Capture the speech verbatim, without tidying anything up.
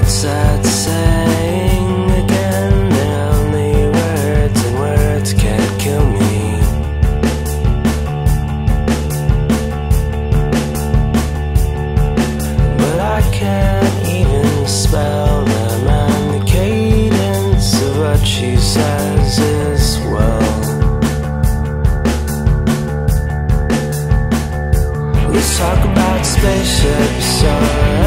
what's that saying again? They're only words, and words can't kill me. But I can't even spell them, and the cadence of what she says is well. Let's talk about spaceships, alright.